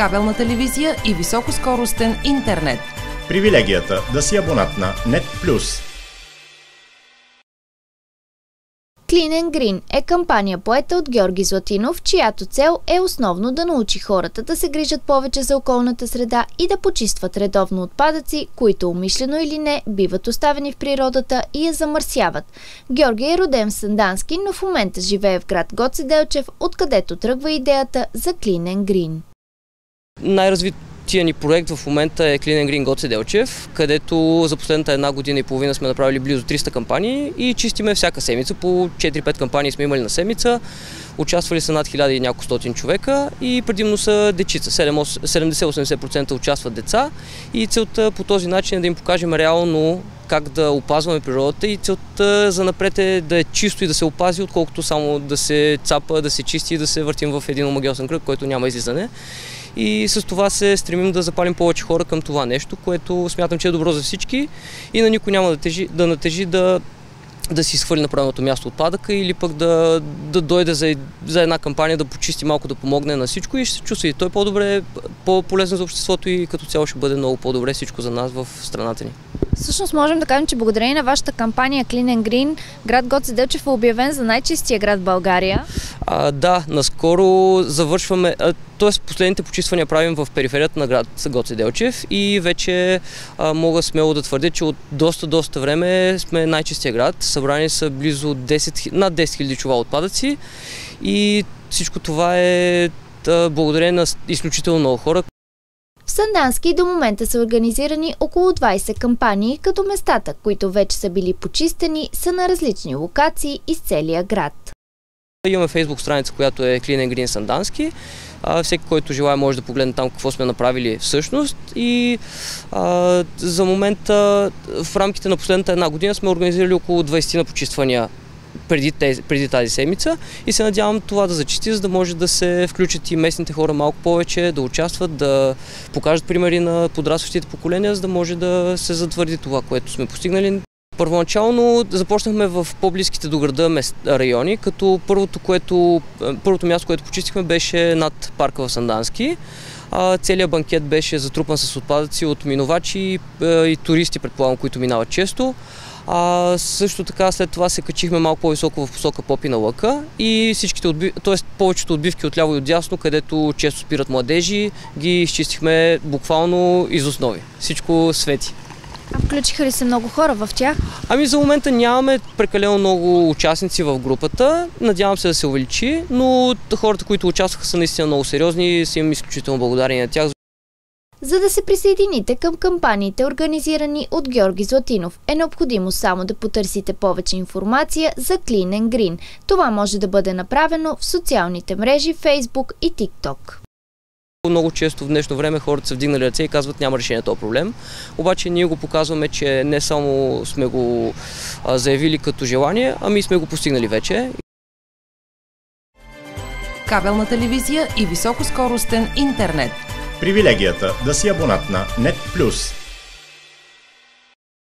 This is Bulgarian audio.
кабелна телевизия и високоскоростен интернет. Привилегията да си абонат на NET+. Clean and Green е кампания поета от Георги Златинов, чиято цел е основно да научи хората да се грижат повече за околната среда и да почистват редовно отпадъци, които умишлено или не биват оставени в природата и я замърсяват. Георги е роден в Сандански, но в момента живее в град Гоце Делчев, откъдето тръгва идеята за Clean and Green. Най-развития ни проект в момента е Clean and Green Гоце Делчев, където за последната една година и половина сме направили близо 300 кампании и чистиме всяка седмица. По 4-5 кампании сме имали на седмица. Участвали са над 1000 и няколкостотин човека и предимно са дечица. 70-80% участват деца и целта по този начин е да им покажем реално как да опазваме природата и целта за напред е да е чисто и да се опази, отколкото само да се цапа, да се чисти и да се въртим в един омагьосан кръг, който няма излизане. И с това се стремим да запалим повече хора към това нещо, което смятам, че е добро за всички и на никой няма да натежи да си изхвърли на правилното място отпадъка или пък да дойде за една кампания да почисти малко, да помогне на всичко и ще се чувства и той по-добре, по-полезно за обществото и като цяло ще бъде много по-добре всичко за нас в страната ни. Всъщност можем да кажем, че благодарение на вашата кампания Clean and Green, град Гоце Делчев е обявен за най-чистия град в България. Да, наскоро завършваме, т.е. последните почиствания правим в периферията на град Гоце Делчев и вече мога смело да твърдя, че от доста време сме най-чистия град. Събрани са близо над 10 000 чува отпадъци и всичко това е благодарение на изключително много хора. В Сандански до момента са организирани около 20 кампании, като местата, които вече са били почистени, са на различни локации из целия град. Имаме фейсбук страница, която е Clean and Green Сандански. Всеки, който желая, може да погледне там какво сме направили всъщност. И за момента в рамките на последната една година сме организирали около 20 на почиствания преди тази седмица и се надявам това да зачисти, за да може да се включат и местните хора малко повече, да участват, да покажат примери на подрастващите поколения, за да може да се затвърди това, което сме постигнали. Първоначално започнахме в по-близките до града райони, като първото място, което почистихме, беше над парка в Сандански. Целият банкет беше затрупан с отпадъци от минувачи и туристи, предполагам, които минават често. Също така след това се качихме малко по-високо в посока Попина лъка и повечето отбивки от ляво и от дясно, където често спират младежи, ги изчистихме буквално из основи. Всичко свети. Включиха ли се много хора в тях? За момента нямаме прекалено много участници в групата. Надявам се да се увеличи, но хората, които участваха, са наистина много сериозни и съм изключително благодарен на тях. За да се присъедините към кампаниите, организирани от Георги Златинов, е необходимо само да потърсите повече информация за Clean and Green. Това може да бъде направено в социалните мрежи Facebook и TikTok. Много често в днешно време хората са вдигнали ръце и казват няма решение този проблем. Обаче ние го показваме, че не само сме го заявили като желание, ами сме го постигнали вече. Кабелна телевизия и високоскоростен интернет. Привилегията да си абонат на NET+.